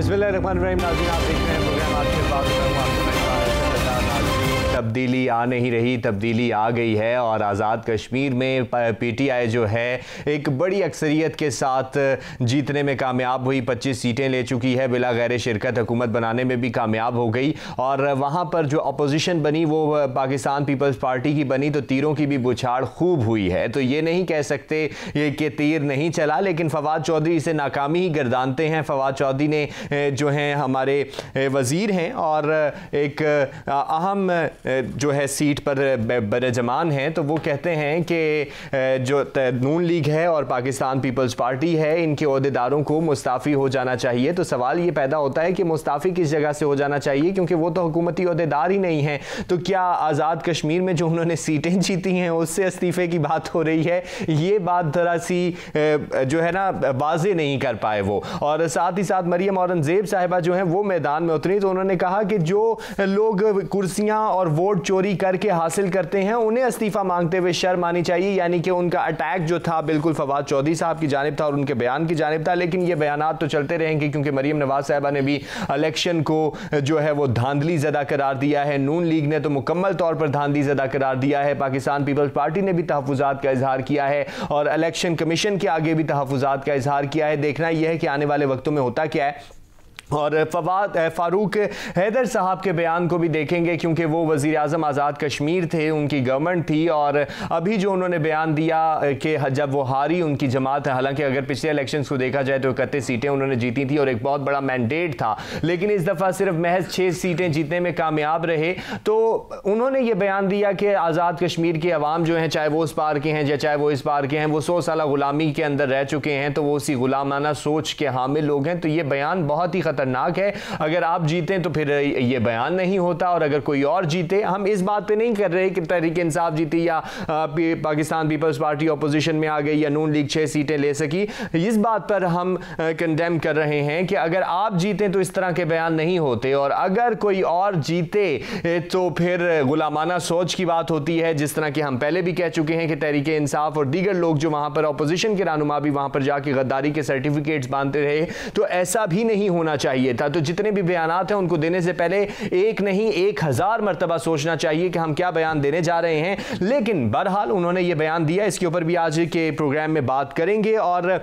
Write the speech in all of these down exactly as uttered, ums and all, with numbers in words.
बिस्मिल्लाहिर्रहमानिर्रहीम। नाज़रीन, आप देख रहे हैं प्रोग्राम आज के बाद तब्दीली आ नहीं रही, तब्दीली आ गई है और आज़ाद कश्मीर में पीटीआई जो है एक बड़ी अक्सरियत के साथ जीतने में कामयाब हुई। पच्चीस सीटें ले चुकी है, बिला गैर शिरकत हुकूमत बनाने में भी कामयाब हो गई। और वहाँ पर जो अपोजिशन बनी वो पाकिस्तान पीपल्स पार्टी की बनी, तो तीरों की भी बुछाड़ खूब हुई है। तो ये नहीं कह सकते ये कि तीर नहीं चला, लेकिन फवाद चौधरी इसे नाकामी ही गर्दानते हैं। फवाद चौधरी ने जो हैं हमारे वज़ीर हैं और एक अहम जो है सीट पर बरजमान हैं, तो वो कहते हैं कि जो नून लीग है और पाकिस्तान पीपल्स पार्टी है, इनके ओहदेदारों को मुस्ताफ़ी हो जाना चाहिए। तो सवाल ये पैदा होता है कि मुस्ताफ़ी किस जगह से हो जाना चाहिए, क्योंकि वो तो हुकूमती ओहदेदार ही नहीं है। तो क्या आज़ाद कश्मीर में जो उन्होंने सीटें जीती हैं उससे इस्तीफ़े की बात हो रही है? ये बात ज़रा सी जो है ना वाज़े नहीं कर पाए वो। और साथ ही साथ मरियम औरंगज़ेब साहिबा जो हैं वो मैदान में उतरी, तो उन्होंने कहा कि जो लोग कुर्सियाँ और वोट चोरी करके हासिल करते हैं उन्हें इस्तीफ़ा मांगते हुए शर्म आनी चाहिए। यानी कि उनका अटैक जो था बिल्कुल फवाद चौधरी साहब की जानिब था और उनके बयान की जानिब था। लेकिन ये बयानात तो चलते रहेंगे, क्योंकि मरियम नवाज साहिबा ने भी इलेक्शन को जो है वो धांधली ज़दा करार दिया है। नून लीग ने तो मुकम्मल तौर पर धांधली ज़दा करार दिया है। पाकिस्तान पीपल्स पार्टी ने भी तहफ़्फ़ुज़ात का इजहार किया है और इलेक्शन कमीशन के आगे भी तहफ़्फ़ुज़ात का इजहार किया है। देखना यह है कि आने वाले वक्तों में होता क्या है। और फवाद फारूक हैदर साहब के बयान को भी देखेंगे, क्योंकि वो वज़ीर आज़म आज़ाद कश्मीर थे, उनकी गवर्नमेंट थी। और अभी जो उन्होंने बयान दिया कि जब वो हारी उनकी जमात है, हालांकि अगर पिछले इलेक्शंस को देखा जाए तो इकतीस सीटें उन्होंने जीती थी और एक बहुत बड़ा मैंडेट था, लेकिन इस दफ़ा सिर्फ महज छः सीटें जीतने में कामयाब रहे। तो उन्होंने ये बयान दिया कि आज़ाद कश्मीर के अवाम जो हैं, चाहे वो उस पार के हैं या चाहे वो इस पार के हैं, वो सौ साल गुलामी के अंदर रह चुके हैं, तो वो उसी गुलामाना सोच के हामिल लोग हैं। तो ये बयान बहुत ही खतरनाक है। अगर आप जीतें तो फिर ये बयान नहीं होता, और अगर कोई और जीते, हम इस बात पे नहीं कर रहे कि तहरीक इंसाफ जीती या पाकिस्तान पीपल्स पार्टी ऑपोजिशन में आ गई या नून लीग छह सीटें ले सकी, इस बात पर हम कंडेम कर रहे हैं कि अगर आप जीतें तो इस तरह के बयान नहीं होते, और अगर कोई और जीते तो फिर गुलामाना सोच की बात होती है। जिस तरह कि हम पहले भी कह चुके हैं कि तहरीक इंसाफ और दीगर लोग जो वहां पर ऑपोजिशन के रहनुमा भी वहां पर जाके गद्दारी के सर्टिफिकेट्स बांधते रहे, तो ऐसा भी नहीं होना चाहिए था। तो जितने भी बयानात हैं उनको देने से पहले एक नहीं एक हजार मरतबा सोचना चाहिए कि हम क्या बयान देने जा रहे हैं। लेकिन बहरहाल उन्होंने ये बयान दिया, इसके ऊपर भी आज के प्रोग्राम में बात करेंगे। और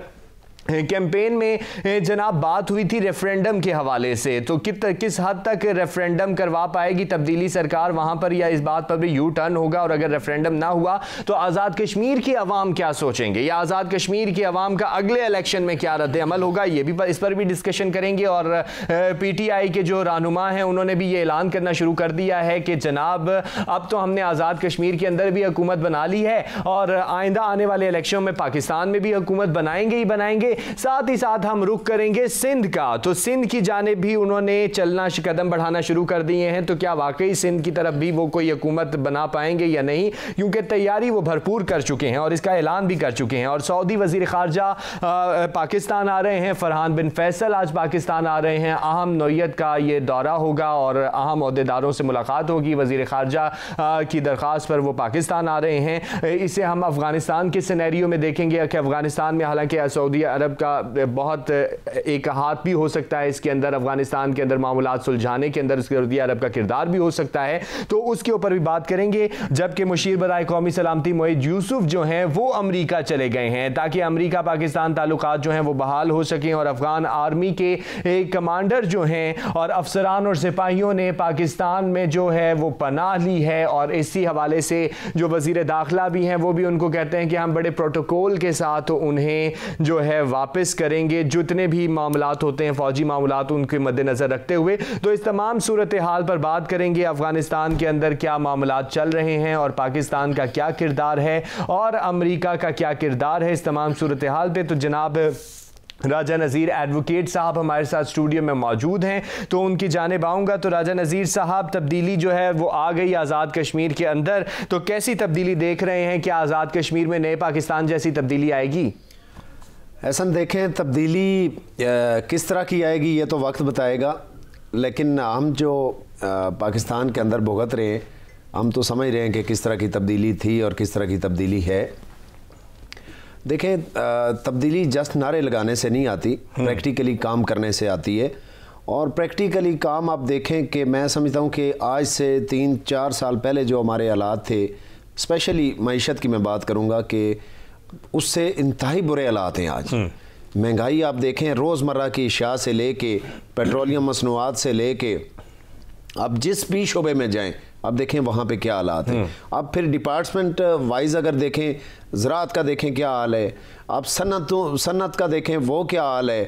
कैंपेन में जनाब बात हुई थी रेफरेंडम के हवाले से, तो कित किस हद तक रेफरेंडम करवा पाएगी तब्दीली सरकार वहां पर, या इस बात पर भी यू टर्न होगा। और अगर रेफरेंडम ना हुआ तो आज़ाद कश्मीर के अवाम क्या सोचेंगे, या आज़ाद कश्मीर के अवाम का अगले इलेक्शन में क्या रद्द अमल होगा, ये भी पर, इस पर भी डिस्कशन करेंगे। और पी टी आई के जो रहनुमा हैं उन्होंने भी ये ऐलान करना शुरू कर दिया है कि जनाब अब तो हमने आज़ाद कश्मीर के अंदर भी हुकूमत बना ली है और आइंदा आने वाले इलेक्शन में पाकिस्तान में भी हुकूमत बनाएंगे ही बनाएंगे। साथ ही साथ हम रुख करेंगे सिंध का, तो सिंध की जानिब भी उन्होंने चलना कदम बढ़ाना शुरू कर दिए हैं। तो क्या वाकई सिंध की तरफ भी वो कोई हुकूमत बना पाएंगे या नहीं, क्योंकि तैयारी वो भरपूर कर चुके हैं और इसका ऐलान भी कर चुके हैं। और सऊदी वजीर खारजा पाकिस्तान आ रहे हैं, फरहान बिन फैसल आज पाकिस्तान आ रहे हैं। अहम नौयत का ये दौरा होगा और अहम ओहदेदारों से मुलाकात होगी। वजीर खारजा की दरख्वास्त पर वो पाकिस्तान आ रहे हैं। इसे हम अफगानिस्तान के सिनेरियो में देखेंगे कि अफगानिस्तान में हालांकि सऊदी अरब का बहुत एक हाथ भी हो सकता है इसके अंदर, अफगानिस्तान के अंदर मामलात सुलझाने के अंदर सऊदी अरब का किरदार भी हो सकता है, तो उसके ऊपर भी बात करेंगे। जबकि मुशीर बराए कौमी सलामती मोहित यूसुफ जो हैं वो अमेरिका चले गए हैं, ताकि अमेरिका पाकिस्तान ताल्लुकात जो हैं वो बहाल हो सकें। और अफगान आर्मी के एक कमांडर जो हैं और अफसरान और सिपाहियों ने पाकिस्तान में जो है वो पनाह ली है, और इसी हवाले से जो वजीर दाखिला भी हैं वो भी उनको कहते हैं कि हम बड़े प्रोटोकॉल के साथ उन्हें जो है वापस करेंगे, जितने भी मामलात होते हैं फौजी मामलात उनके मद्देनजर रखते हुए। तो इस तमाम सूरत हाल पर बात करेंगे, अफगानिस्तान के अंदर क्या मामलात चल रहे हैं और पाकिस्तान का क्या किरदार है और अमेरिका का क्या किरदार है इस तमाम सूरत हाल पे। तो जनाब राजा नज़ीर एडवोकेट साहब हमारे साथ स्टूडियो में मौजूद हैं, तो उनकी जानिब आऊँगा। तो राजा नज़ीर साहब, तब्दीली जो है वो आ गई आज़ाद कश्मीर के अंदर, तो कैसी तब्दीली देख रहे हैं? क्या आज़ाद कश्मीर में नए पाकिस्तान जैसी तब्दीली आएगी? ऐसा देखें, तब्दीली किस तरह की आएगी ये तो वक्त बताएगा, लेकिन हम जो पाकिस्तान के अंदर भुगत रहे हैं, हम तो समझ रहे हैं कि किस तरह की तब्दीली थी और किस तरह की तब्दीली है। देखें, तब्दीली जस्ट नारे लगाने से नहीं आती, प्रैक्टिकली काम करने से आती है। और प्रैक्टिकली काम आप देखें कि मैं समझता हूँ कि आज से तीन चार साल पहले जो हमारे हालात थे, स्पेशली मईशत की मैं बात करूँगा, कि उससे इंतहाई बुरे हालात हैं आज। महंगाई आप देखें, रोज़मर्रा की अशिया से लेके पेट्रोलियम मसनूआत से लेके आप जिस भी शोबे में जाएं, अब देखें वहाँ पे क्या हालात हैं। अब फिर डिपार्टमेंट वाइज अगर देखें, ज़राअत का देखें क्या हाल है, आप सन्नत सन्नत का देखें वो क्या हाल है,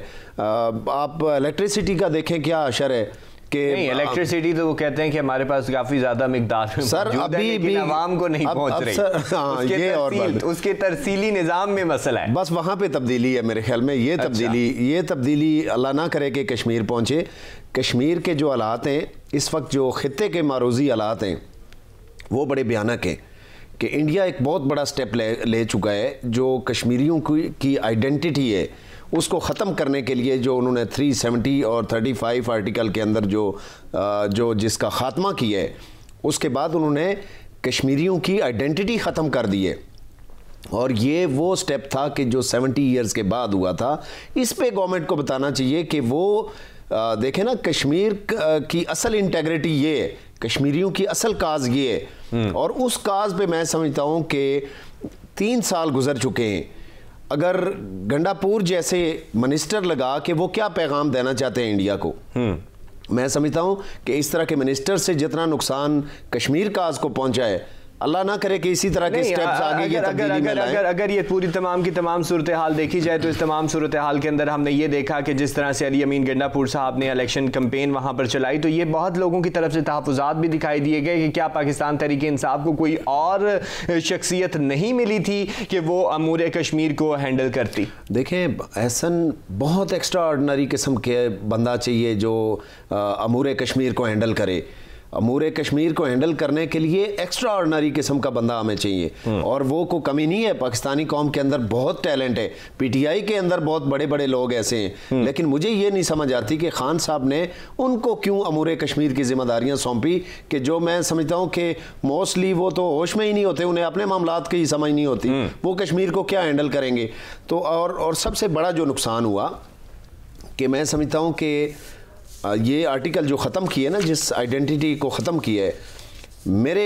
आप इलेक्ट्रिसिटी का देखें क्या अशर है कि इलेक्ट्रिसिटी तो वो कहते हैं कि हमारे पास काफी ज्यादा मिकदार में सर अभी भी आवाम को नहीं अब, पहुंच अब रही। सर, हाँ, उसके ये और तरसील, उसके तरसीली निजाम में मसला है। बस वहाँ पे तब्दीली है मेरे ख्याल में। ये अच्छा। तब्दीली ये तब्दीली अल्लाह ना करे कि कश्मीर पहुँचे। कश्मीर के जो हालात हैं इस वक्त, जो खित्ते के मारूजी हालात हैं, वो बड़े भयानक हैं कि इंडिया एक बहुत बड़ा स्टेप ले ले चुका है। जो कश्मीरियों की की आइडेंटिटी है उसको ख़त्म करने के लिए जो उन्होंने तीन सौ सत्तर और पैंतीस आर्टिकल के अंदर जो जो जिसका ख़ात्मा किया है, उसके बाद उन्होंने कश्मीरियों की आइडेंटिटी ख़त्म कर दी है। और ये वो स्टेप था कि जो सत्तर इयर्स के बाद हुआ था। इस पे गवर्नमेंट को बताना चाहिए कि वो देखें ना, कश्मीर की असल इंटेग्रिटी ये है, कश्मीरियों की असल काज ये है, और उस काज पे मैं समझता हूँ कि तीन साल गुजर चुके हैं। अगर गंडापुर जैसे मिनिस्टर लगा कि वो क्या पैगाम देना चाहते हैं इंडिया को, मैं समझता हूँ कि इस तरह के मिनिस्टर से जितना नुकसान कश्मीर काज को पहुंचा है, अल्लाह ना करे कि इसी तरह के स्टेप्स आगे ये तब्दीली में लाएं। अगर अगर ये पूरी तमाम की तमाम सूरत हाल देखी जाए तो इस तमाम सूरत हाल के अंदर हमने ये देखा कि जिस तरह से अली अमीन गंडापुर साहब ने इलेक्शन कैंपेन वहाँ पर चलाई, तो ये बहुत लोगों की तरफ से तहफ़्फ़ुज़ात भी दिखाई दिए गए कि क्या पाकिस्तान तहरीक इंसाफ को कोई और शख्सियत नहीं मिली थी कि वो अमूर कश्मीर को हैंडल करती। देखें, एहसन बहुत एक्स्ट्रा ऑर्डिनरी किस्म के बंदा चाहिए जो अमूर कश्मीर को हैंडल करे। अमूर कश्मीर को हैंडल करने के लिए एक्स्ट्रा ऑर्डिनरी किस्म का बंदा हमें चाहिए, और वो को कमी नहीं है। पाकिस्तानी कौम के अंदर बहुत टैलेंट है, पीटीआई के अंदर बहुत बड़े बड़े लोग ऐसे हैं, लेकिन मुझे ये नहीं समझ आती कि खान साहब ने उनको क्यों अमूर कश्मीर की जिम्मेदारियां सौंपी, कि जो मैं समझता हूँ कि मोस्टली वो तो होश में ही नहीं होते, उन्हें अपने मामलात की समझ नहीं होती, वो कश्मीर को क्या हैंडल करेंगे। तो और और सबसे बड़ा जो नुकसान हुआ कि मैं समझता हूँ कि ये आर्टिकल जो ख़त्म किए ना, जिस आइडेंटिटी को ख़त्म किया है, मेरे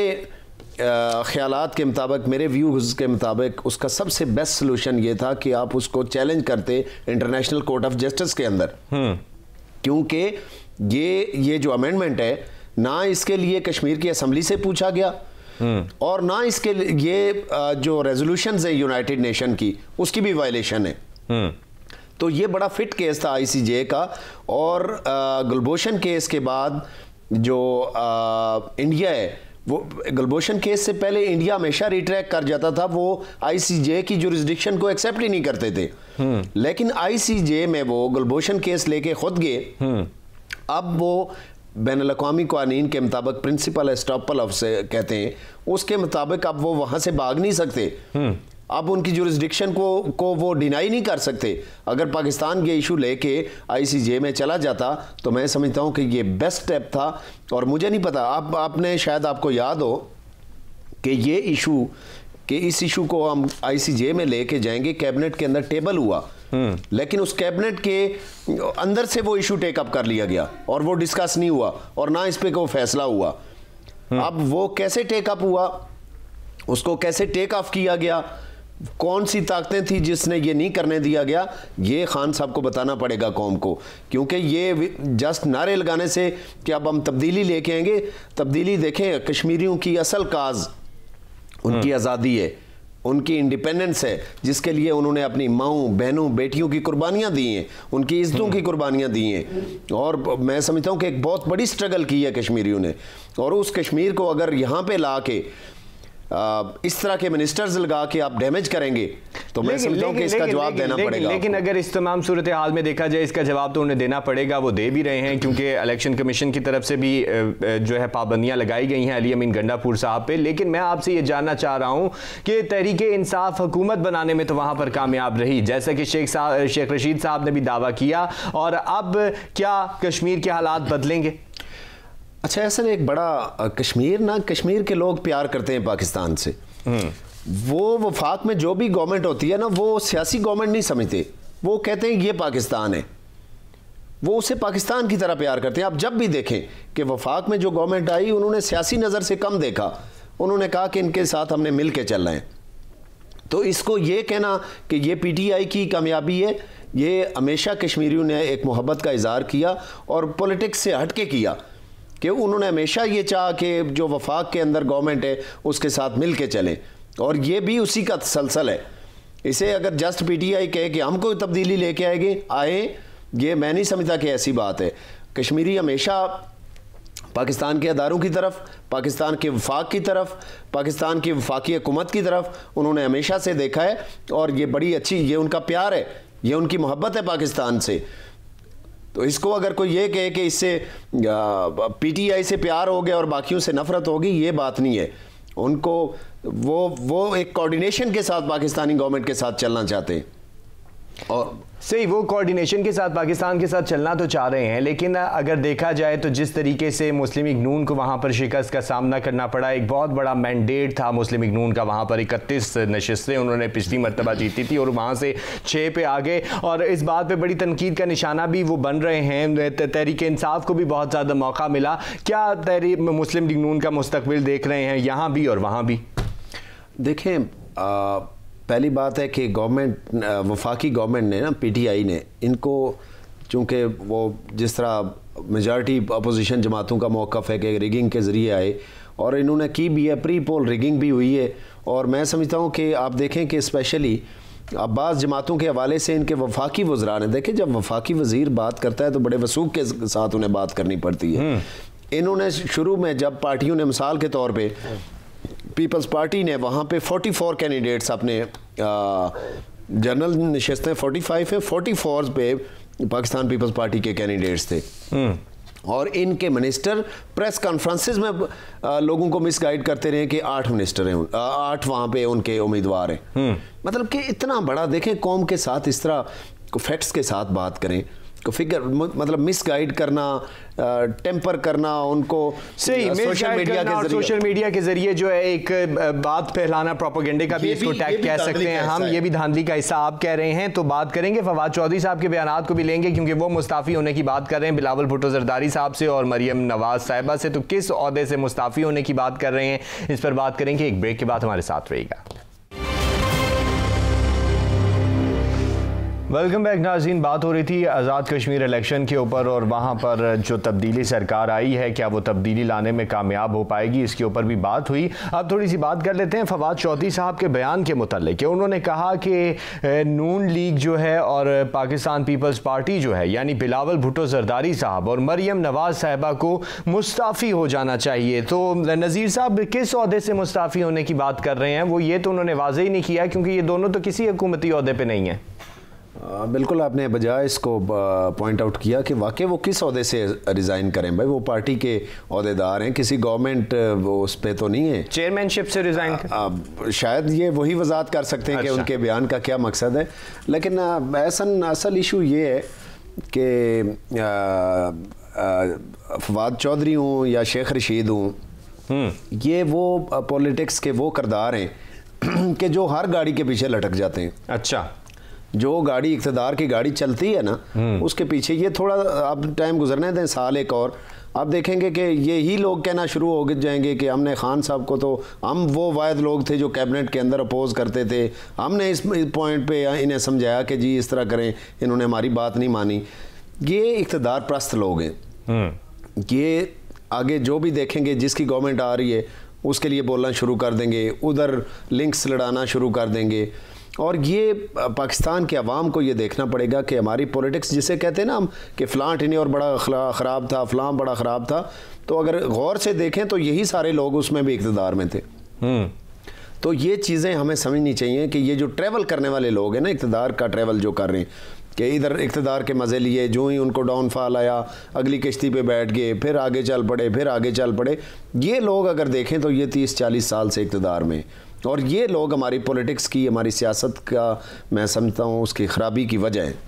ख़यालात के मुताबिक, मेरे व्यूज़ के मुताबिक उसका सबसे बेस्ट सलूशन ये था कि आप उसको चैलेंज करते इंटरनेशनल कोर्ट ऑफ जस्टिस के अंदर, क्योंकि ये ये जो अमेंडमेंट है ना, इसके लिए कश्मीर की असम्बली से पूछा गया और ना इसके ये जो रेजोल्यूशंस है यूनाइटेड नेशन की, उसकी भी वायलेशन है। तो ये बड़ा फिट केस था आईसीजे का। और गुलभूषण केस के बाद जो आ, इंडिया है, वो गुलभूषण केस से पहले इंडिया हमेशा रिट्रैक कर जाता था, वो आईसीजे की जुरिस्डिक्शन को एक्सेप्ट ही नहीं करते थे। लेकिन आईसीजे में वो गुलभूषण केस लेके खुद गए। अब वो बैनुल-अक़वामी क़वानीन के मुताबिक प्रिंसिपल एस्टॉपल ऑफ से कहते हैं, उसके मुताबिक अब वो वहाँ से भाग नहीं सकते। अब उनकी जुरिस्डिक्शन को को वो डिनाई नहीं कर सकते। अगर पाकिस्तान ये इशू लेके आईसीजे में चला जाता तो मैं समझता हूँ कि ये बेस्ट स्टेप था। और मुझे नहीं पता, आप आपने शायद आपको याद हो कि ये इशू कि इस इशू को हम आईसीजे में लेके जाएंगे, कैबिनेट के अंदर टेबल हुआ, लेकिन उस कैबिनेट के अंदर से वो इशू टेकअप कर लिया गया और वो डिस्कस नहीं हुआ और ना इस पे कोई फैसला हुआ। अब वो कैसे टेकअप हुआ, उसको कैसे टेक ऑफ किया गया, कौन सी ताकतें थी जिसने ये नहीं करने दिया गया, ये खान साहब को बताना पड़ेगा कौम को। क्योंकि ये जस्ट नारे लगाने से कि अब हम तब्दीली लेके आएंगे, तब्दीली देखें, कश्मीरियों की असल काज उनकी आज़ादी है, उनकी इंडिपेंडेंस है, जिसके लिए उन्होंने अपनी माओं बहनों बेटियों की कुर्बानियां दी हैं, उनकी इज्जतों की कुर्बानियां दी हैं। और मैं समझता हूं कि एक बहुत बड़ी स्ट्रगल की है कश्मीरियों ने। और उस कश्मीर को अगर यहाँ पे ला के इस तरह के मिनिस्टर्स लगा के आप डैमेज करेंगे तो मैं समझता हूं कि इसका जवाब देना पड़ेगा। लेकिन अगर इस तमाम सूरत हाल में देखा जाए, इसका जवाब तो उन्हें देना पड़ेगा, वो दे भी रहे हैं, क्योंकि इलेक्शन कमीशन की तरफ से भी जो है पाबंदियां लगाई गई हैं अली अमीन गंडापुर साहब पे। लेकिन मैं आपसे ये जानना चाह रहा हूं कि तहरीक इंसाफ हुकूमत बनाने में तो वहां पर कामयाब रही, जैसा कि शेख साहब शेख रशीद साहब ने भी दावा किया, और अब क्या कश्मीर के हालात बदलेंगे? अच्छा, ऐसा एक बड़ा कश्मीर ना, कश्मीर के लोग प्यार करते हैं पाकिस्तान से। वो वफाक में जो भी गवर्नमेंट होती है ना, वो सियासी गवर्नमेंट नहीं समझते, वो कहते हैं ये पाकिस्तान है। वो उसे पाकिस्तान की तरह प्यार करते हैं। आप जब भी देखें कि वफाक में जो गवर्नमेंट आई उन्होंने सियासी नज़र से कम देखा, उन्होंने कहा कि इनके साथ हमने मिल के चलना है। तो इसको ये कहना कि ये पीटीआई की कामयाबी है, ये हमेशा कश्मीरियों ने एक मोहब्बत का इजहार किया और पॉलिटिक्स से हट के किया कि उन्होंने हमेशा ये चाहा कि जो वफाक के अंदर गवर्नमेंट है उसके साथ मिल के चलें, और ये भी उसी का तसलसल है। इसे अगर जस्ट पीटीआई कहे कि हम कोई तब्दीली लेके आएंगे आए, ये मैं नहीं समझता कि ऐसी बात है। कश्मीरी हमेशा पाकिस्तान के अदारों की तरफ, पाकिस्तान के वफाक की तरफ, पाकिस्तान की वफाकी हुकूमत की तरफ उन्होंने हमेशा से देखा है, और ये बड़ी अच्छी, ये उनका प्यार है, ये उनकी मोहब्बत है पाकिस्तान से। तो इसको अगर कोई ये कहे कि इससे पीटीआई से प्यार हो गया और बाकियों से नफरत होगी, ये बात नहीं है। उनको वो वो एक कोऑर्डिनेशन के साथ पाकिस्तानी गवर्नमेंट के साथ चलना चाहते हैं, और सही वो कोऑर्डिनेशन के साथ पाकिस्तान के साथ चलना तो चाह रहे हैं। लेकिन अगर देखा जाए तो जिस तरीके से मुस्लिम लीग नून को वहाँ पर शिकस्त का सामना करना पड़ा, एक बहुत बड़ा मैंडेट था मुस्लिम लीग नून का, वहाँ पर इकतीस नशिस्तें उन्होंने पिछली मरतबा जीती थी और वहाँ से छः पे आ गए, और इस बात पर बड़ी तनकीद का निशाना भी वो बन रहे हैं। तहरीक इंसाफ को भी बहुत ज़्यादा मौका मिला। क्या तहरीक मुस्लिम लीग नून का मुस्तकबिल देख रहे हैं यहाँ भी और वहाँ भी? देखें, आ, पहली बात है कि गवर्नमेंट, वफाकी गवर्नमेंट ने ना, पीटीआई ने, इनको चूँकि वो जिस तरह मेजॉरिटी अपोजिशन जमातों का मौक़िफ़ है कि रिगिंग के ज़रिए आए, और इन्होंने की भी है, प्री पोल रिगिंग भी हुई है। और मैं समझता हूँ कि आप देखें कि स्पेशली अब्बास जमातों के हवाले से इनके वफाकी वज़रा ने, देखें जब वफाकी वज़ीर बात करता है तो बड़े वसूख के साथ उन्हें बात करनी पड़ती है। इन्होंने शुरू में जब पार्टियों ने मिसाल के तौर पर पीपल्स पार्टी ने वहाँ पे चौवालीस कैंडिडेट्स अपने जनरल नशिस्तें पैंतालीस है, चौवालीस पे पाकिस्तान पीपल्स पार्टी के कैंडिडेट्स थे, और इनके मिनिस्टर प्रेस कॉन्फ्रेंसेस में आ, लोगों को मिसगाइड करते रहे कि आठ मिनिस्टर हैं, आठ वहाँ पे उनके उम्मीदवार हैं। मतलब कि इतना बड़ा, देखें कौम के साथ इस तरह फैक्ट्स के साथ बात करें, को फिगर मतलब मिसगाइड करना, टेम्पर करना उनको सही सोशल मीडिया के सोशल मीडिया के जरिए जो है एक बात फैलाना, प्रोपेगेंडे का भी इसको टैग कह सकते हैं हम, ये भी धांधली का हिस्सा आप कह रहे हैं। तो बात करेंगे फवाद चौधरी साहब के बयानात को भी लेंगे, क्योंकि वो मुस्ताफ़ी होने की बात कर रहे हैं बिलावल भुट्टो जरदारी साहब से और मरियम नवाज साहिबा से। तो किस ओहदे से मुस्ताफ़ी होने की बात कर रहे हैं, इस पर बात करेंगे। एक ब्रेक के बाद हमारे साथ रहेगा। वेलकम बैक नाज़रीन। बात हो रही थी आज़ाद कश्मीर इलेक्शन के ऊपर, और वहाँ पर जो तब्दीली सरकार आई है, क्या वो तब्दीली लाने में कामयाब हो पाएगी, इसके ऊपर भी बात हुई। अब थोड़ी सी बात कर लेते हैं फवाद चौधरी साहब के बयान के मुताल्लिक कि उन्होंने कहा कि नून लीग जो है और पाकिस्तान पीपल्स पार्टी जो है, यानी बिलावल भुट्टो जरदारी साहब और मरियम नवाज साहिबा को मुस्ताफ़ी हो जाना चाहिए। तो नज़ीर साहब किस ओहदे से मुस्ताफ़ी होने की बात कर रहे हैं, वो ये तो उन्होंने वाज़ेह ही नहीं किया, क्योंकि ये दोनों तो किसी हुकूमती ओहदे पर नहीं है। आ, बिल्कुल आपने बजाय इसको पॉइंट आउट किया कि वाकई वो किस ओहदे से रिज़ाइन करें। भाई वो पार्टी के ओहदेदार हैं, किसी गवर्नमेंट वो उस पर तो नहीं है, चेयरमैनशिप से रिज़ाइन कर। शायद ये वही वजाहत कर सकते हैं अच्छा। कि उनके बयान का क्या मकसद है। लेकिन असल असल इशू ये है कि फवाद चौधरी हूँ या शेख रशीद हूँ, ये वो पॉलिटिक्स के वो किरदार हैं कि जो हर गाड़ी के पीछे लटक जाते हैं। अच्छा, जो गाड़ी इक़्तिदार की गाड़ी चलती है ना, उसके पीछे ये थोड़ा अब टाइम गुजरने दें, साल एक और, आप देखेंगे कि ये ही लोग कहना शुरू हो जाएंगे कि हमने खान साहब को, तो हम वो वायद लोग थे जो कैबिनेट के अंदर अपोज करते थे, हमने इस पॉइंट पे इन्हें समझाया कि जी इस तरह करें, इन्होंने हमारी बात नहीं मानी। ये इक़्तिदार प्रस्त लोग हैं। ये आगे जो भी देखेंगे, जिसकी गवर्नमेंट आ रही है उसके लिए बोलना शुरू कर देंगे, उधर लिंक्स लड़ाना शुरू कर देंगे। और ये पाकिस्तान के अवाम को ये देखना पड़ेगा कि हमारी पॉलिटिक्स, जिसे कहते हैं ना हम कि फ़लाँ टिनी और बड़ा ख़राब था, फ़लाँ बड़ा ख़राब था, तो अगर गौर से देखें तो यही सारे लोग उसमें भी इक़्तिदार में थे। तो ये चीज़ें हमें समझनी चाहिए कि ये जो ट्रैवल करने वाले लोग हैं ना, इक़्तिदार का ट्रैवल जो कर रहे हैं, कि इधर इक़्तिदार के मज़े लिए, जो ही उनको डाउनफॉल आया अगली किश्ती पे बैठ गए, फिर आगे चल पड़े, फिर आगे चल पड़े। ये लोग अगर देखें तो ये तीस चालीस साल से इक़्तिदार में, और ये लोग हमारी पॉलिटिक्स की, हमारी सियासत का मैं समझता हूँ उसकी ख़राबी की वजह है।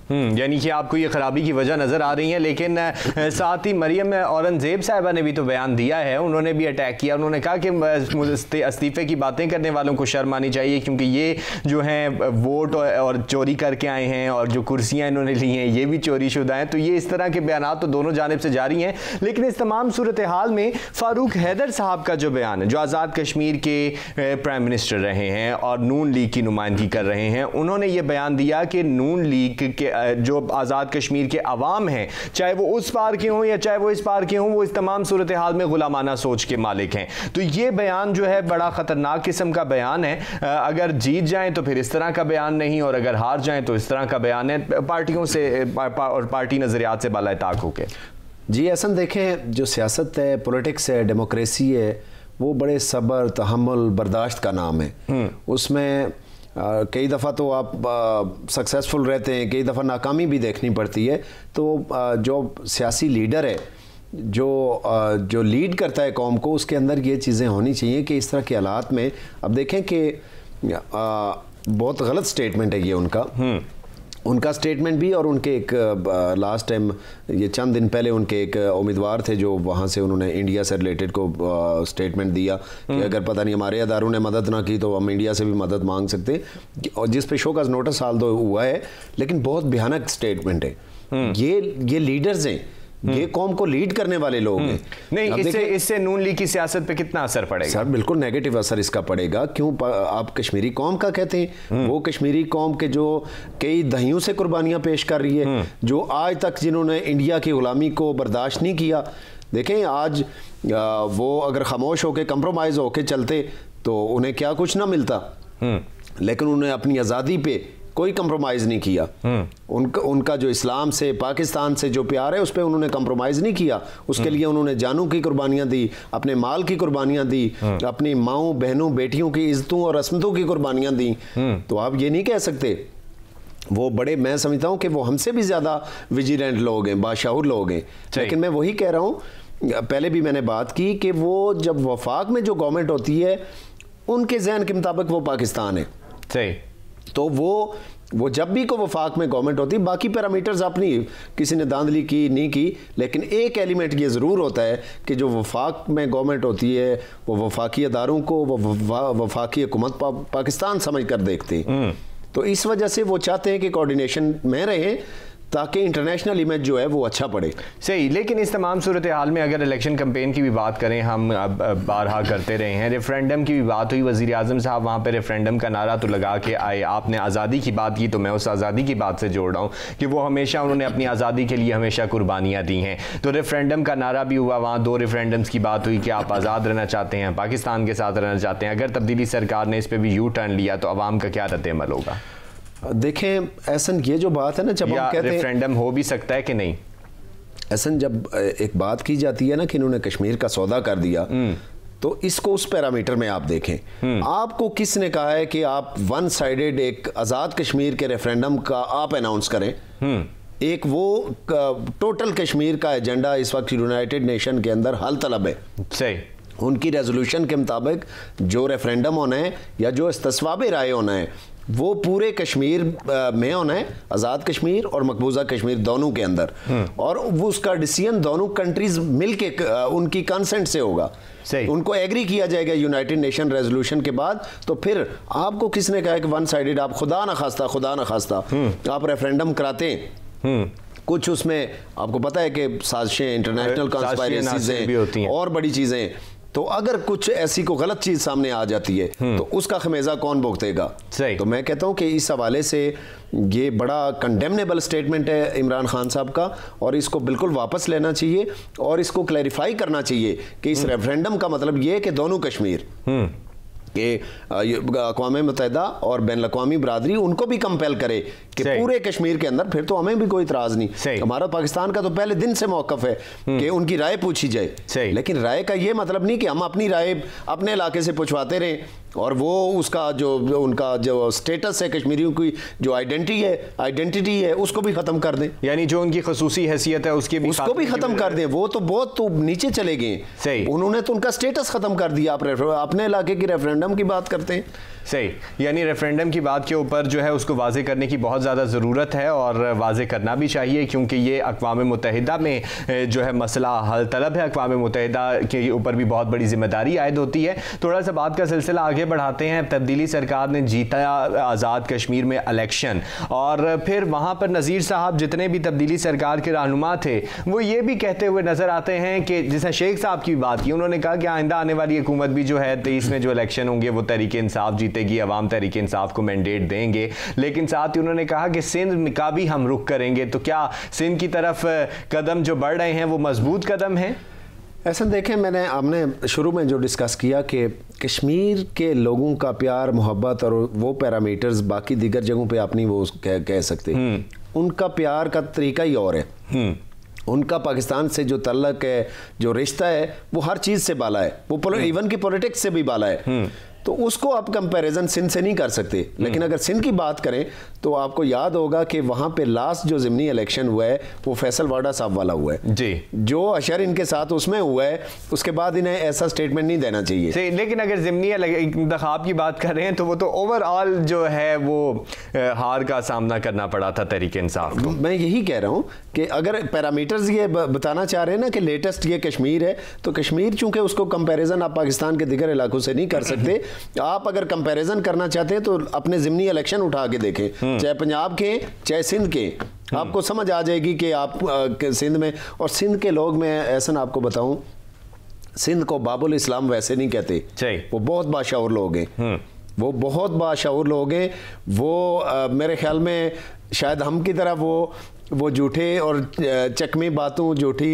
यानी कि आपको ये खराबी की वजह नजर आ रही है। लेकिन साथ ही मरियम औरंगजेब साहिबा ने भी तो बयान दिया है, उन्होंने भी अटैक किया। उन्होंने कहा कि इस्तीफे की बातें करने वालों को शर्म आनी चाहिए, क्योंकि ये जो हैं वोट और चोरी करके आए हैं और जो कुर्सियां इन्होंने ली हैं ये भी चोरी शुदा हैं। तो ये इस तरह के बयान तो दोनों जानिब से जारी हैं। लेकिन इस तमाम सूरत हाल में फारूक हैदर साहब का जो बयान है, जो आज़ाद कश्मीर के प्राइम मिनिस्टर रहे हैं और नून लीग की नुमाइंदगी कर रहे हैं, उन्होंने ये बयान दिया कि नून लीग के जो आज़ाद कश्मीर के अवाम हैं, चाहे वो उस पार के हों या चाहे वो इस पार के हों, वो इस तमाम सूरत हाल में गुलामाना सोच के मालिक हैं। तो ये बयान जो है बड़ा ख़तरनाक किस्म का बयान है। अगर जीत जाएं तो फिर इस तरह का बयान नहीं, और अगर हार जाएं तो इस तरह का बयान है, पार्टियों से और पार्टी नज़रियात से बाला ताक होके। जी ऐसा देखें, जो सियासत है, पॉलिटिक्स है, डेमोक्रेसी है, वो बड़े सब्र, तहम्मुल, बर्दाश्त का नाम है। उसमें आ, कई दफ़ा तो आप सक्सेसफुल रहते हैं, कई दफ़ा नाकामी भी देखनी पड़ती है। तो आ, जो सियासी लीडर है, जो आ, जो लीड करता है कौम को, उसके अंदर ये चीज़ें होनी चाहिए कि इस तरह के हालात में अब देखें कि बहुत गलत स्टेटमेंट है ये उनका उनका स्टेटमेंट भी, और उनके एक लास्ट टाइम ये चंद दिन पहले उनके एक उम्मीदवार थे जो वहाँ से उन्होंने इंडिया से रिलेटेड को स्टेटमेंट दिया कि अगर पता नहीं हमारे अदारों ने मदद ना की तो हम इंडिया से भी मदद मांग सकते, और जिस पे शो का नोटिस हाल तो हुआ है, लेकिन बहुत भयानक स्टेटमेंट है। ये ये लीडर्स हैं, ये कौम को लीड करने वाले लोग हैं। नहीं, इससे इससे नून लीग की सियासत पे कितना असर पड़ेगा? सर बिल्कुल नेगेटिव असर इसका पड़ेगा। क्यों? आप कश्मीरी कौम का कहते हैं, वो कश्मीरी कौम के जो कई दहियों से कुर्बानियां पेश कर रही है, जो आज तक जिन्होंने इंडिया की गुलामी को बर्दाश्त नहीं किया। देखें आज वो अगर खामोश होकर कंप्रोमाइज होकर चलते तो उन्हें क्या कुछ ना मिलता, लेकिन उन्हें अपनी आज़ादी पे कोई कंप्रोमाइज़ नहीं किया। उनका उनका जो इस्लाम से, पाकिस्तान से जो प्यार है उस पर उन्होंने कंप्रोमाइज़ नहीं किया। उसके लिए उन्होंने जानों की कुर्बानियाँ दी, अपने माल की कुर्बानियाँ दी, अपनी माँओं, बहनों, बेटियों की इज्जतों और असमतों की कुर्बानियाँ दी। तो आप ये नहीं कह सकते। वो बड़े, मैं समझता हूँ कि वो हमसे भी ज़्यादा विजिलेंट लोग हैं, बाशाऊर लोग हैं। लेकिन मैं वही कह रहा हूँ, पहले भी मैंने बात की कि वो जब वफाक में जो गवर्नमेंट होती है उनके जहन के मुताबिक वो पाकिस्तान है। सही। तो वो वो जब भी को वफाक में गवर्नमेंट होती, बाकी पैरामीटर्स अपनी किसी ने धांधली की नहीं की, लेकिन एक एलिमेंट ये ज़रूर होता है कि जो वफाक में गवर्नमेंट होती है वो वफाकी अदारों को वो वफाकी हुकूमत पा, पाकिस्तान समझ कर देखते हैं। तो इस वजह से वो चाहते हैं कि कोऑर्डिनेशन में रहें ताकि इंटरनेशनल इमेज जो है वो अच्छा पड़े। सही। लेकिन इस तमाम सूरत हाल में अगर इलेक्शन कैंपेन की भी बात करें, हम अब बारहा करते रहे हैं, रेफरेंडम की भी बात हुई, वज़ीर आज़म साहब वहाँ पे रेफरेंडम का नारा तो लगा के आए। आपने आज़ादी की बात की तो मैं उस आज़ादी की बात से जोड़ रहा हूँ कि वो हमेशा, उन्होंने अपनी आज़ादी के लिए हमेशा कुर्बानियाँ दी हैं। तो रेफरेंडम का नारा भी हुआ, वहाँ दो रेफरेंडम्स की बात हुई कि आप आज़ाद रहना चाहते हैं, पाकिस्तान के साथ रहना चाहते हैं। अगर तब्दीली सरकार ने इस पर भी यू टर्न लिया तो आवाम का क्या रद्द-ए-अमल होगा? देखें एहसन, ये जो बात है ना, जब हम कहते हैं रेफरेंडम हो भी सकता है कि नहीं, एहसन जब एक बात की जाती है ना कि इन्होंने कश्मीर का सौदा कर दिया, तो इसको उस पैरामीटर में आप देखें। आपको किसने कहा है कि आप वन साइडेड एक आज़ाद कश्मीर के रेफरेंडम का आप अनाउंस करें? एक वो टोटल कश्मीर का एजेंडा इस वक्त यूनाइटेड नेशन के अंदर हल तलब है। सही। उनकी रेजोल्यूशन के मुताबिक जो रेफरेंडम होना है या जो इस्तिस्वाब राय होना है वो पूरे कश्मीर में होना है, आज़ाद कश्मीर और मकबूजा कश्मीर दोनों के अंदर, और वो उसका डिसीजन दोनों कंट्रीज मिलके उनकी कंसेंट से होगा। सही। उनको एग्री किया जाएगा यूनाइटेड नेशन रेजोल्यूशन के बाद। तो फिर आपको किसने कहा कि वन साइडेड, आप खुदा न खास्ता खुदा न खास्ता आप रेफरेंडम कराते हैं? कुछ उसमें आपको पता है कि साजिशें, इंटरनेशनल कॉन्स्पायरेसीज हैं और बड़ी चीज़ें। तो अगर कुछ ऐसी को गलत चीज सामने आ जाती है तो उसका खमेजा कौन भुगतेगा? तो मैं कहता हूं कि इस हवाले से ये बड़ा कंडेमनेबल स्टेटमेंट है इमरान खान साहब का, और इसको बिल्कुल वापस लेना चाहिए और इसको क्लैरिफाई करना चाहिए कि इस रेफरेंडम का मतलब ये है कि दोनों कश्मीर कि अक़वाम मुत्तहिदा और बैन अक़वामी बरादरी उनको भी कंपेल करे कि पूरे कश्मीर के अंदर, फिर तो हमें भी कोई इतराज़ नहीं। हमारा पाकिस्तान का तो पहले दिन से मौक़िफ़ है कि उनकी राय पूछी जाए, लेकिन राय का ये मतलब नहीं कि हम अपनी राय अपने इलाके से पूछवाते रहें और वो उसका जो उनका जो स्टेटस है कश्मीरियों की जो आइडेंटिटी है आइडेंटिटी है उसको भी ख़त्म कर दें, यानी जो उनकी खसूसी हैसियत है उसकी भी उसको भी ख़त्म कर दें। वो तो बहुत तो नीचे चले गए, सही, उन्होंने तो उनका स्टेटस ख़त्म कर दिया। आप अपने इलाके की रेफरेंडम की बात करते हैं, सही, यानी रेफरेंडम की बात के ऊपर जो है उसको वाजे करने की बहुत ज़्यादा ज़रूरत है और वाजे करना भी चाहिए, क्योंकि ये अक़वाम मुत्तहिदा में जो है मसला हल तलब है। अक़वाम मुत्तहिदा के ऊपर भी बहुत बड़ी जिम्मेदारी आयद होती है। थोड़ा सा बात का सिलसिला आगे बढ़ाते हैं। तब्दीली सरकार ने जीता आज़ाद कश्मीर में इलेक्शन, और फिर वहाँ पर नज़ीर साहब जितने भी तब्दीली सरकार के रहनुमा थे वो ये भी कहते हुए नज़र आते हैं कि जैसे शेख साहब की बात की, उन्होंने कहा कि आइंदा आने वाली हुकूमत भी जो है तेईस में जो इलेक्शन होंगे वो तहरीक इंसाफ जीतेगी, अवाम तहरीक इंसाफ को मैंडेट देंगे। लेकिन साथ ही उन्होंने कहा कि सिंध का भी हम रुख करेंगे। तो क्या सिंध की तरफ कदम जो बढ़ रहे हैं वो मजबूत कदम हैं? ऐसा देखें, मैंने हमने शुरू में जो डिस्कस किया कि कश्मीर के लोगों का प्यार मोहब्बत और वो पैरामीटर्स बाकी दीगर जगहों पे आप नहीं वो कह, कह सकते। उनका प्यार का तरीका ही और है। उनका पाकिस्तान से जो तल्लक है, जो रिश्ता है, वो हर चीज़ से बाला है, वो इवन की पॉलिटिक्स से भी बाला है। तो उसको आप कंपैरिजन सिंध से नहीं कर सकते। लेकिन अगर सिंध की बात करें तो आपको याद होगा कि वहाँ पे लास्ट जो ज़िमनी इलेक्शन हुआ है वो फैसल वाडा साहब वाला हुआ है जी, जो अशर इनके साथ उसमें हुआ है। उसके बाद इन्हें ऐसा स्टेटमेंट नहीं देना चाहिए। सही, लेकिन अगर ज़िमनी इंतखाब की बात कर रहे हैं तो वो तो ओवरऑल जो है वो हार का सामना करना पड़ा था तहरीक इंसाफ को। मैं यही कह रहा हूँ कि अगर पैरामीटर्स ये बताना चाह रहे हैं ना कि लेटेस्ट ये कश्मीर है, तो कश्मीर चूँकि उसको कंपेरिजन आप पाकिस्तान के दिगर इलाकों से नहीं कर सकते। आप अगर कंपैरिजन करना चाहते हैं तो अपने ज़िमनी इलेक्शन उठा के देखें, चाहे पंजाब के चाहे सिंध के, आपको समझ आ जाएगी कि आप सिंध में, और सिंध के लोग, मैं ऐसा आपको बताऊं, सिंध को बाबुल इस्लाम वैसे नहीं कहते, वो बहुत बाशाऊर लोग हैं, वो बहुत बाशाऊर लोग हैं। वो आ, मेरे ख्याल में शायद हम की तरह वो वो झूठे और चकमी बातों, झूठी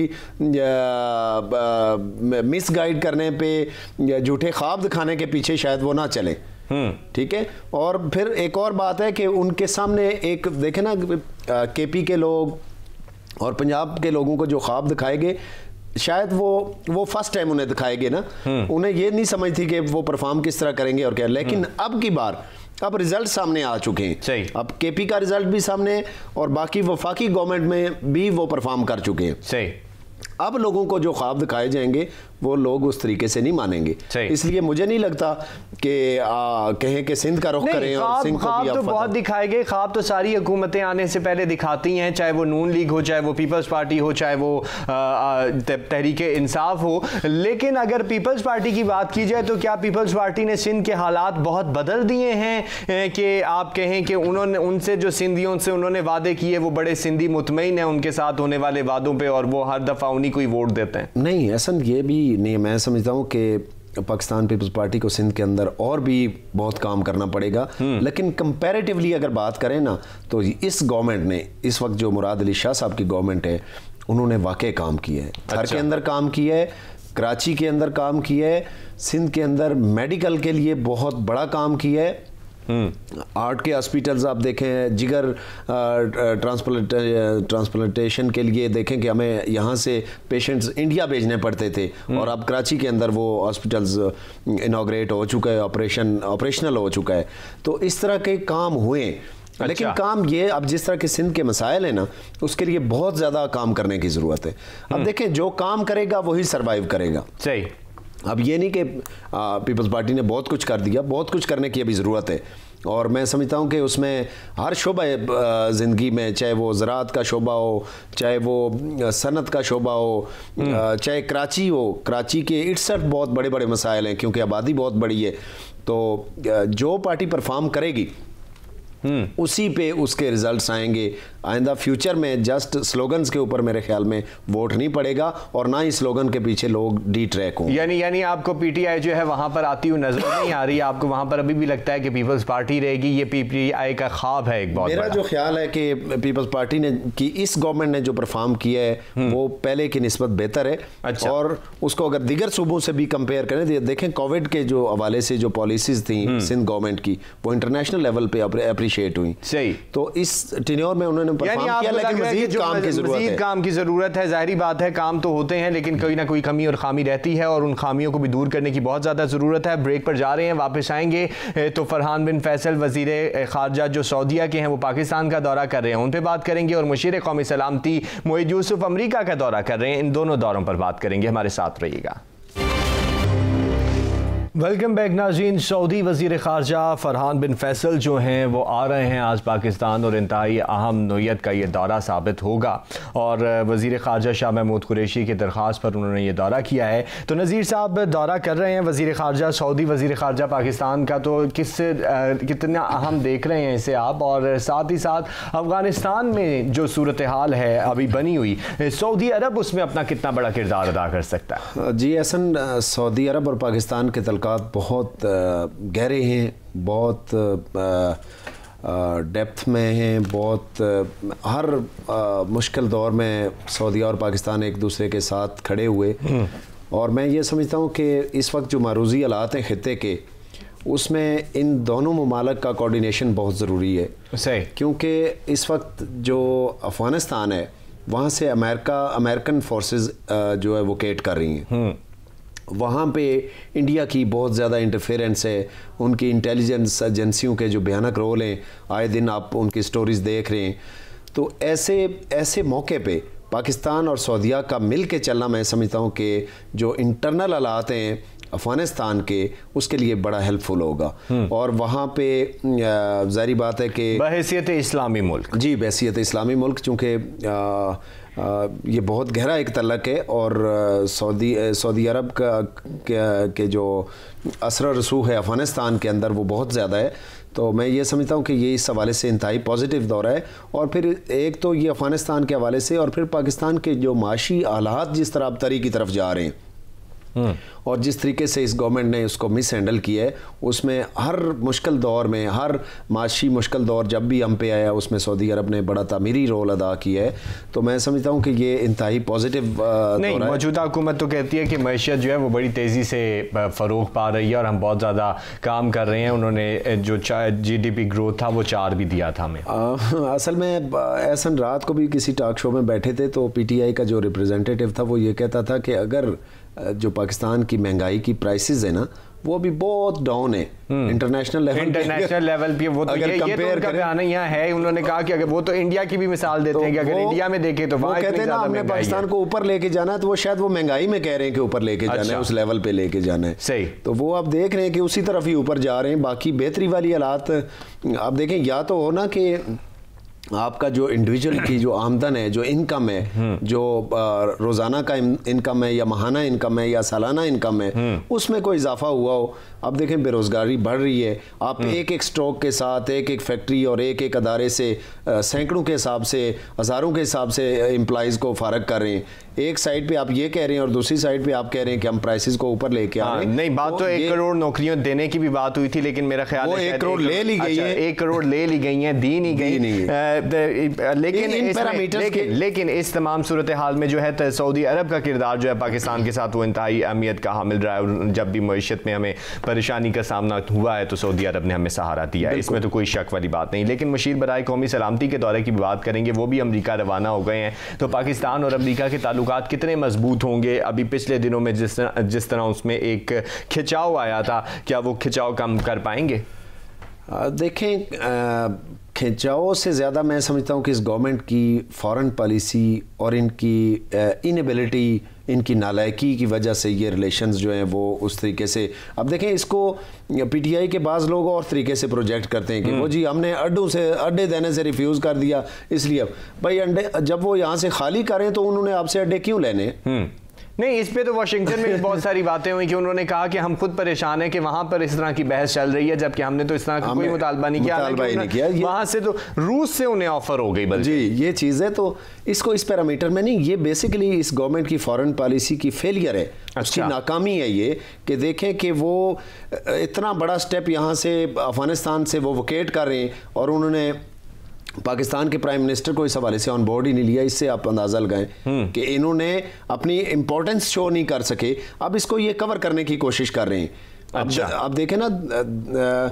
मिस गाइड करने पे, झूठे ख्वाब दिखाने के पीछे शायद वो ना चले। ठीक है। और फिर एक और बात है कि उनके सामने एक देखे ना, केपी के लोग और पंजाब के लोगों को जो ख्वाब दिखाएंगे, शायद वो वो फर्स्ट टाइम उन्हें दिखाएंगे ना, उन्हें ये नहीं समझ थी कि वो परफॉर्म किस तरह करेंगे और क्या। लेकिन अब की बार अब रिजल्ट सामने आ चुके हैं। अब केपी का रिजल्ट भी सामने और बाकी वफाकी गवर्नमेंट में भी वो परफॉर्म कर चुके हैं। सही। अब लोगों को जो ख्वाब दिखाए जाएंगे वो लोग उस तरीके से नहीं मानेंगे। इसलिए मुझे नहीं लगता कि कहें कि सिंध का रुख करें और सिंध को भी तो बहुत दिखाए गए। ख्वाब तो सारी हुकूमतें आने से पहले दिखाती हैं, चाहे वो नून लीग हो, चाहे वो पीपल्स पार्टी हो, चाहे वो तहरीक इंसाफ हो। लेकिन अगर पीपल्स पार्टी की बात की जाए तो क्या पीपल्स पार्टी ने सिंध के हालात बहुत बदल दिए हैं कि आप कहें कि उन्होंने उनसे जो सिंधियों से उन्होंने वादे किए वो बड़े सिंधी मुतमईन हैं उनके साथ होने वाले वादों पर, और वो हर दफ़ा उन्हीं को ही वोट देते हैं? नहीं, ऐसा ये भी नहीं। मैं समझता हूँ कि पाकिस्तान पीपल्स पार्टी को सिंध के अंदर और भी बहुत काम करना पड़ेगा। लेकिन कंपैरेटिवली अगर बात करें ना, तो इस गवर्नमेंट ने, इस वक्त जो मुराद अली शाह साहब की गवर्नमेंट है, उन्होंने वाकई काम किया है। थर अच्छा। के अंदर काम किया है, कराची के अंदर काम किया है, सिंध के अंदर मेडिकल के लिए बहुत बड़ा काम किया है। आर्ट के हॉस्पिटल्स आप देखें, जिगर ट्रांसप्लांट ट्रांसप्लांटेशन के लिए देखें कि हमें यहाँ से पेशेंट्स इंडिया भेजने पड़ते थे, और अब कराची के अंदर वो हॉस्पिटल्स इनॉग्रेट हो चुका है, ऑपरेशन ऑपरेशनल हो चुका है। तो इस तरह के काम हुए। अच्छा। लेकिन काम ये, अब जिस तरह के सिंध के मसाइल हैं ना, उसके लिए बहुत ज़्यादा काम करने की ज़रूरत है। अब देखें, जो काम करेगा वही सर्वाइव करेगा। सही। अब ये नहीं कि पीपल्स पार्टी ने बहुत कुछ कर दिया, बहुत कुछ करने की अभी ज़रूरत है। और मैं समझता हूँ कि उसमें हर शोबा ज़िंदगी में, चाहे वो ज़राअत का शोबा हो, चाहे वो सनत का शोबा हो, चाहे कराची हो, कराची के इटसठ बहुत बड़े बड़े मसाइल हैं क्योंकि आबादी बहुत बड़ी है। तो जो पार्टी परफॉर्म करेगी उसी पे उसके रिजल्ट्स आएंगे। आइंदा फ्यूचर में जस्ट स्लोगन्स के ऊपर मेरे ख्याल में वोट नहीं पड़ेगा, और ना ही स्लोगन के पीछे लोग डी ट्रैक हों। यानी यानी आपको पीटीआई जो है वहां पर आती हुई नजर नहीं आ रही, आपको वहां पर अभी भी लगता है कि पीपल्स पार्टी रहेगी? ये पीटीआई का ख्वाब है एक बहुत मेरा बड़ा। जो ख्याल है कि पीपल्स पार्टी ने की इस गवर्नमेंट ने जो परफॉर्म किया है वो पहले की निस्बत बेहतर है। अच्छा। और उसको अगर दीगर सूबों से भी कंपेयर करें तो देखें, कोविड के जो हवाले से जो पॉलिसीज थी सिंध गवर्नमेंट की, वो इंटरनेशनल लेवल पे अप्रिशिएट अप्रिशिएट हुई। सही। तो इस टेन्योर में उन्होंने परफॉर्म किया, लेकिन मजीद काम की जरूरत है। मजीद काम की जरूरत है। जाहिर बात है काम तो होते हैं, लेकिन कोई ना कोई कमी और खामी रहती है और उन खामियों को भी दूर करने की बहुत ज़्यादा ज़रूरत है। ब्रेक पर जा रहे हैं, वापस आएंगे तो फरहान बिन फैसल वज़ीर ख़ारजा जो सऊदीया के हैं वो पाकिस्तान का दौरा कर रहे हैं, उन पर बात करेंगे। और मुशीर कौमी सलामती मोहिद यूसुफ अमरीका का दौरा कर रहे हैं, इन दोनों दौरों पर बात करेंगे। हमारे साथ रहिएगा। वेलकम बैक नाज़रीन। सऊदी वज़ीर ख़ारजा फ़रहान बिन फैसल जो हैं वो आ रहे हैं आज पाकिस्तान और इंतहाई अहम नोयत का ये दौरा साबित होगा। और वज़ीर ख़ारजा शाह महमूद कुरैशी की दरख्वास्त पर उन्होंने ये दौरा किया है। तो नज़ीर साहब दौरा कर रहे हैं वज़ीर ख़ारजा, सऊदी वज़ीर ख़ारजा पाकिस्तान का, तो किस कितना अहम देख रहे हैं इसे आप? और साथ ही साथ अफ़गानिस्तान में जो सूरत हाल है अभी बनी हुई, सऊदी अरब उसमें अपना कितना बड़ा किरदार अदा कर सकता है? जी हसन, सऊदी अरब और पाकिस्तान के बहुत गहरे हैं, बहुत डेप्थ में हैं, बहुत हर मुश्किल दौर में सऊदी और पाकिस्तान एक दूसरे के साथ खड़े हुए। और मैं ये समझता हूँ कि इस वक्त जो मारूजी हालात हैं ख़ित्ते के, उसमें इन दोनों ममालिक का कोऑर्डिनेशन बहुत ज़रूरी है। सही। क्योंकि इस वक्त जो अफ़गानिस्तान है वहाँ से अमेरिका अमेरिकन फोर्सेस जो है वो केट कर रही हैं। वहाँ पे इंडिया की बहुत ज़्यादा इंटरफेरेंस है, उनकी इंटेलिजेंस एजेंसियों के जो भयानक रोल हैं, आए दिन आप उनकी स्टोरीज़ देख रहे हैं। तो ऐसे ऐसे मौके पे पाकिस्तान और सऊदीया का मिल के चलना, मैं समझता हूँ कि जो इंटरनल हालात हैं अफ़गानिस्तान के, उसके लिए बड़ा हेल्पफुल होगा। और वहाँ पे ज़ाहिर बात है कि बहैसियत इस्लामी मुल्क, जी बहैसियत इस्लामी मुल्क, चूँकि आ, ये बहुत गहरा एक तल्लक है और सऊदी सऊदी अरब का के जो असर रसूख है अफ़गानिस्तान के अंदर वो बहुत ज़्यादा है। तो मैं ये समझता हूँ कि ये इस हवाले से इंतहाई पॉजिटिव दौरा है। और फिर एक तो ये अफ़गानिस्तान के हवाले से, और फिर पाकिस्तान के जो माशी हालात जिस तरह अब तरी की तरफ जा रहे हैं और जिस तरीके से इस गवर्नमेंट ने उसको मिस हैंडल किया है, उसमें हर मुश्किल दौर में, हर माशी मुश्किल दौर जब भी हम पे आया, उसमें सऊदी अरब ने बड़ा तामीरी रोल अदा किया है। तो मैं समझता हूँ कि ये इंतहाई पॉजिटिव नहीं, मौजूदा हुकूमत तो कहती है कि मैशियत जो है वो बड़ी तेज़ी से फ़रोग पा रही है और हम बहुत ज़्यादा काम कर रहे हैं। उन्होंने जो जी डी पी ग्रोथ था वो चार भी दिया था हमें। असल में एहसन रात को भी किसी टॉक शो में बैठे थे, तो पी टी आई का जो रिप्रेजेंटेटिव था वो ये कहता था कि अगर जो पाकिस्तान की महंगाई की प्राइसेस है ना, वो अभी बहुत डाउन है इंटरनेशनल लेवल इंटरनेशनल लेवल पे। वो तो अगर ये, ये तो उनका बयान यहाँ है, उन्होंने कहा कि अगर वो तो इंडिया की भी मिसाल देते तो हैं कि अगर इंडिया में देखें तो वहाँ कहते हैं ना हमने पाकिस्तान को ऊपर लेके जाना है, तो वो शायद वो महंगाई में कह रहे हैं कि ऊपर लेके जाना है, उस लेवल पे लेके जाना है। सही। तो वो आप देख रहे हैं कि उसी तरफ ही ऊपर जा रहे हैं। बाकी बेहतरी वाली हालात आप देखें, या तो हो ना कि आपका जो इंडिविजुअल की जो आमदन है, जो इनकम है, जो रोज़ाना का इनकम है या माहाना इनकम है या सालाना इनकम है, उसमें कोई इजाफा हुआ हो। अब देखें बेरोज़गारी बढ़ रही है, आप एक एक स्ट्रोक के साथ एक एक फैक्ट्री और एक एक अदारे से सैकड़ों के हिसाब से, हज़ारों के हिसाब से एम्प्लॉइज़ को फारग कर रहे हैं। एक साइड पे आप ये कह रहे हैं और दूसरी साइड पे आप कह रहे हैं कि हम प्राइसेस को ऊपर लेके आ रहे हैं। नहीं, बात तो एक करोड़ नौकरियां देने की भी बात हुई थी, लेकिन मेरा ख्याल है एक करोड़ ले ली गई है, एक करोड़ ले ली गई है, दी नहीं गई। लेकिन लेकिन लेकिन इस तमाम सूरत हाल में जो है सऊदी अरब का किरदार जो है पाकिस्तान के साथ वो इंतहाई अहमियत का हामिल रहा है। जब भी मईशत में हमें परेशानी का सामना हुआ है तो सऊदी अरब ने हमें सहारा दिया है, इसमें तो कोई शक वाली बात नहीं। लेकिन मुशीर बराए कौमी सलामती के दौरे की बात करेंगे, वो भी अमरीका रवाना हो गए हैं। तो पाकिस्तान और अमरीका के ताल्लुकात कितने मजबूत होंगे? अभी पिछले दिनों में जिस जिस तरह उसमें एक खिंचाव आया था, क्या वो खिंचाव कम कर पाएंगे? देखें, खिंचाव से ज़्यादा मैं समझता हूँ कि इस गवर्नमेंट की फॉरेन पॉलिसी और इनकी इनएबिलिटी, इनकी नालायकी की वजह से ये रिलेशंस जो हैं वो उस तरीके से, अब देखें इसको पीटीआई के बाज़ लोग और तरीके से प्रोजेक्ट करते हैं कि वो जी हमने अड्डों से अड्डे देने से रिफ्यूज़ कर दिया, इसलिए अब भाई अंडे जब वो यहाँ से खाली करें तो उन्होंने आपसे अड्डे क्यों लेने? नहीं, इस पे तो वाशिंगटन में बहुत सारी बातें हुई कि उन्होंने कहा कि हम खुद परेशान हैं कि वहाँ पर इस तरह की बहस चल रही है, जबकि हमने तो इस तरह का कोई मुतालबा नहीं किया, नहीं किया। वहाँ से तो रूस से उन्हें ऑफर हो गई। बल्कि जी ये चीज़ है, तो इसको इस पैरामीटर में नहीं, ये बेसिकली इस गवर्नमेंट की फॉरेन पॉलिसी की फेलियर है, उसकी नाकामी है ये कि देखें कि वो इतना बड़ा स्टेप यहाँ से अफगानिस्तान से वो वोकेट कर रहे हैं और उन्होंने पाकिस्तान के प्राइम मिनिस्टर को इस हवाले से ऑन बोर्ड ही नहीं लिया। इससे आप अंदाजा लगाएं कि इन्होंने अपनी इंपॉर्टेंस शो नहीं कर सके, अब इसको ये कवर करने की कोशिश कर रहे हैं। अच्छा। अब देखें ना,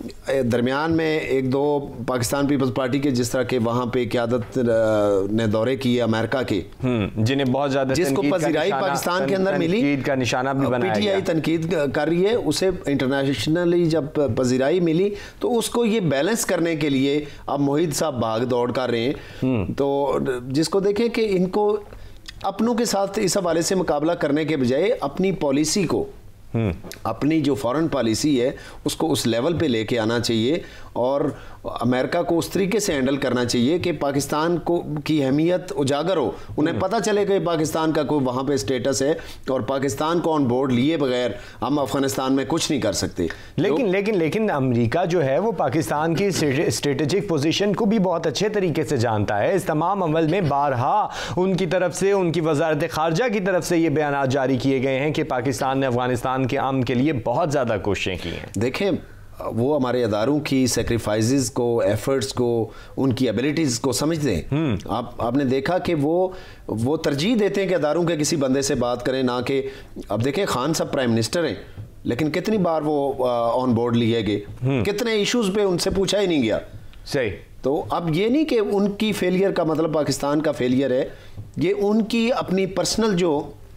दरमियान में एक दो पाकिस्तान पीपल्स पार्टी के जिस तरह के वहाँ पे क़यादत ने दौरे किए अमेरिका के, जिन्हें बहुत ज़्यादा जिसको पजीराई पाकिस्तान के अंदर मिली, का निशाना भी बनाया पीटीआई तनकीद कर रही है, उसे इंटरनेशनली जब पजीराई मिली तो उसको ये बैलेंस करने के लिए अब मोहित साहब भाग दौड़ कर रहे हैं। तो जिसको देखें कि इनको अपनों के साथ इस हवाले से मुकाबला करने के बजाय अपनी पॉलिसी को, अपनी जो फॉरेन पॉलिसी है उसको उस लेवल पे लेके आना चाहिए और अमेरिका को उस तरीके से हैंडल करना चाहिए कि पाकिस्तान को की अहमियत उजागर हो, उन्हें पता चले कि पाकिस्तान का कोई वहाँ पे स्टेटस है और पाकिस्तान को ऑन बोर्ड लिए बगैर हम अफगानिस्तान में कुछ नहीं कर सकते। लेकिन तो, लेकिन लेकिन अमेरिका जो है वो पाकिस्तान की स्ट्रेटेजिक पोजीशन को भी बहुत अच्छे तरीके से जानता है। इस तमाम अमल में बारहा उनकी तरफ से, उनकी वजारत खारजा की तरफ से ये बयान जारी किए गए हैं कि पाकिस्तान ने अफगानिस्तान के अमन के लिए बहुत ज़्यादा कोशिशें की हैं। देखें, वो हमारे अदारों की सेक्रीफाइसेस को, एफर्ट्स को, उनकी एबिलिटीज़ को समझते हैं। आप आपने देखा कि वो वो तरजीह देते हैं कि अदारों के किसी बंदे से बात करें, ना कि अब देखें खान साहब प्राइम मिनिस्टर हैं लेकिन कितनी बार वो ऑन बोर्ड लिए गए, कितने इश्यूज़ पे उनसे पूछा ही नहीं गया। सही। तो अब ये नहीं कि उनकी फेलियर का मतलब पाकिस्तान का फेलियर है, ये उनकी अपनी पर्सनल जो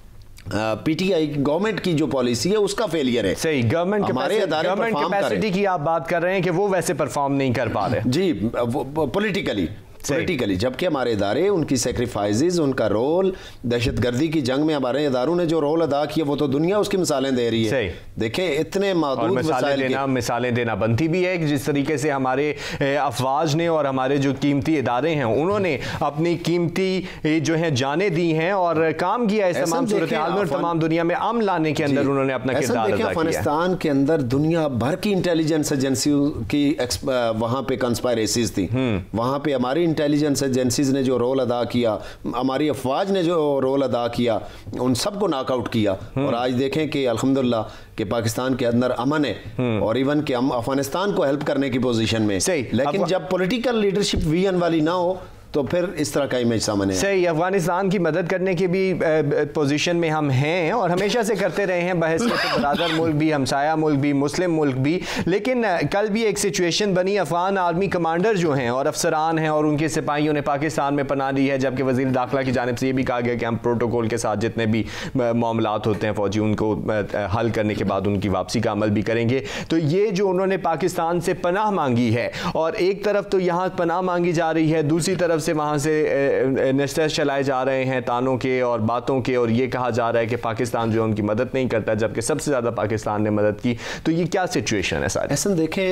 पीटीआई गवर्नमेंट की जो पॉलिसी है उसका फेलियर है। सही। गवर्नमेंट हमारे अदारे गवर्नमेंट कैपेसिटी की आप बात कर रहे हैं कि वो वैसे परफॉर्म नहीं कर पा रहे। जी, पॉलिटिकली पॉलिटिकली जबकि हमारे इदारे, उनकी सेक्रीफाइसेस, उनका रोल, दहशतगर्दी की जंग में हमारे इदारों ने जो रोल अदा किया वो तो दुनिया उसकी मिसालें दे रही है। देखें, इतने महदूद मिसालें देना मिसालें देना बनती भी है कि जिस तरीके से हमारे अफवाज ने और हमारे जो कीमती इदारे हैं उन्होंने अपनी कीमती जो है जाने दी हैं और काम किया इस तमाम सूरत हाल में और तमाम दुनिया में अमन लाने के अंदर उन्होंने अपना किरदार अदा किया। अफगानिस्तान के अंदर दुनिया भर की इंटेलिजेंस एजेंसियों की वहाँ पे कंस्पायरेसीज थी, वहाँ पे हमारी इंटेलिजेंस एजेंसीज ने जो रोल अदा किया, हमारी अफवाज ने जो रोल अदा किया, उन सबको नॉकआउट किया। और आज देखें कि अल्हम्दुलिल्लाह कि पाकिस्तान के अंदर अमन है और इवन कि हम अफगानिस्तान को हेल्प करने की पोजीशन में। लेकिन जब पॉलिटिकल लीडरशिप विजन वाली ना हो तो फिर इस तरह का इमेज सामने है। सही। अफगानिस्तान की मदद करने की भी पोजीशन में हम हैं और हमेशा से करते रहे हैं, बहस में तो बरादर मुल्क भी, हमसाया मुल्क भी, मुस्लिम मुल्क भी। लेकिन कल भी एक सिचुएशन बनी, अफगान आर्मी कमांडर जो हैं और अफसरान हैं और उनके सिपाहियों ने पाकिस्तान में पनाह ली है, जबकि वज़ीर दाखिला की जानिब से ये भी कहा गया कि हम प्रोटोकॉल के साथ जितने भी मामलात होते हैं फौजी, उनको हल करने के बाद उनकी वापसी का अमल भी करेंगे। तो ये जो उन्होंने पाकिस्तान से पनाह मांगी है और एक तरफ तो यहाँ पनाह मांगी जा रही है, दूसरी तरफ से वहाँ से नशे चलाए जा रहे हैं तानों के और बातों के, और ये कहा जा रहा है कि पाकिस्तान जो उनकी मदद नहीं करता जबकि सबसे ज़्यादा पाकिस्तान ने मदद की। तो ये क्या सिचुएशन है सारी? ऐसा देखें,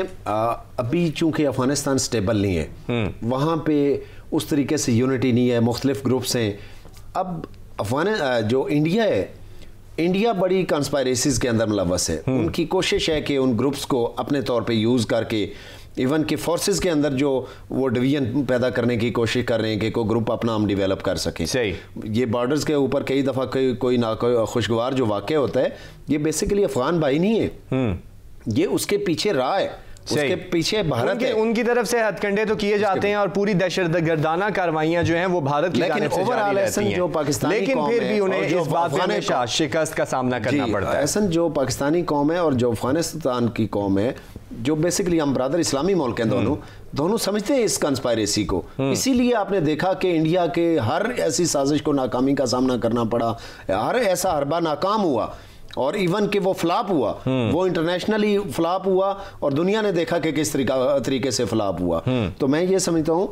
अभी चूंकि अफगानिस्तान स्टेबल नहीं है, वहाँ पे उस तरीके से यूनिटी नहीं है, मुख्तलिफ ग्रुप्स हैं। अब अफगान जो इंडिया है, इंडिया बड़ी कंस्पायरेसीज के अंदर मुलव्वस है। उनकी कोशिश है कि उन ग्रुप्स को अपने तौर पे यूज़ करके इवन कि फोर्सेस के अंदर जो वो डिवीजन पैदा करने की कोशिश कर रहे हैं कि कोई ग्रुप अपना हम डेवलप कर सकें। सही। ये बॉर्डर्स के ऊपर कई दफ़ा कोई कोई ना कोई खुशगवार जो वाक़या होता है, ये बेसिकली अफगान भाई नहीं है, ये उसके पीछे राह है, उसके पीछे भारत उनकी, है। उनकी तरफ से हथकंडे तो किए जाते हैं और पूरी दहशतगर्दाना कार्रवाइयां जो हैं वो भारत की जानिब से जारी रहती हैं, जो पाकिस्तानी लेकिन कौम फिर है भी उन्हें इस बात में हमेशा शिकस्त का सामना करना पड़ता है। ऐसा जो पाकिस्तानी कौम है और जो अफगानिस्तान की कौम है, जो बेसिकली हम ब्रदर इस्लामी मुल्क हैं, दोनों दोनों समझते हैं इस कंस्पायरेसी को। इसीलिए आपने देखा कि इंडिया के हर ऐसी साजिश को नाकामी का सामना करना पड़ा, हर ऐसा हरबा नाकाम हुआ और इवन कि वो फ्लॉप हुआ, वो इंटरनेशनली फ्लॉप हुआ और दुनिया ने देखा कि किस तरीका तरीके से फ्लॉप हुआ। तो मैं ये समझता हूँ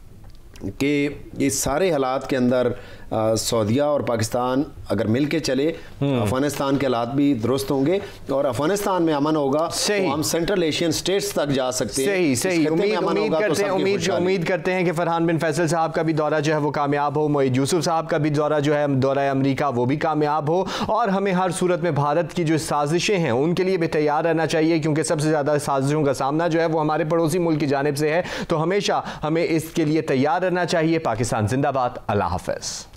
कि इस सारे हालात के अंदर सऊदीया और पाकिस्तान अगर मिल के चले, अफगानिस्तान के हालात भी दुरुस्त होंगे और अफगानिस्तान में अमन होगा तो हम सेंट्रल एशियन स्टेट्स तक जा सकते हैं। सही सही। उम्मीद उम्मीद करते हैं उम्मीद उम्मीद करते हैं कि फरहान बिन फैसल साहब का भी दौरा जो है वो कामयाब हो, मोईद यूसुफ साहब का भी दौरा जो है दौरा अमरीका वो भी कामयाब हो, और हमें हर सूरत में भारत की जो साजिशें हैं उनके लिए भी तैयार रहना चाहिए, क्योंकि सबसे ज़्यादा साजिशों का सामना जो है वो हमारे पड़ोसी मुल्क की जानिब से है। तो हमेशा हमें इसके लिए तैयार रहना चाहिए। पाकिस्तान जिंदाबाद। अल्लाह हाफ़िज़।